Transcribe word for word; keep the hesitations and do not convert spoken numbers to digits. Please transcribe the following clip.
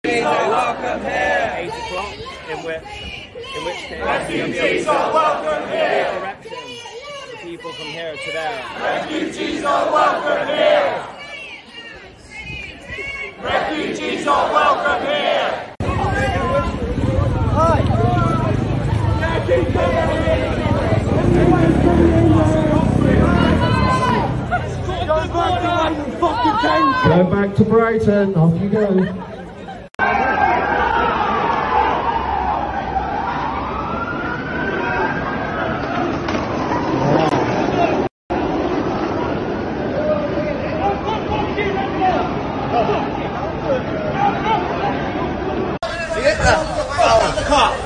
are welcome here. Eight o'clock, in which, in which case, refugees are welcome here. Direction of the people from here to there. Refugees are welcome here. Refugees are welcome here. Hi. Go back to Brighton, off you go. Cut.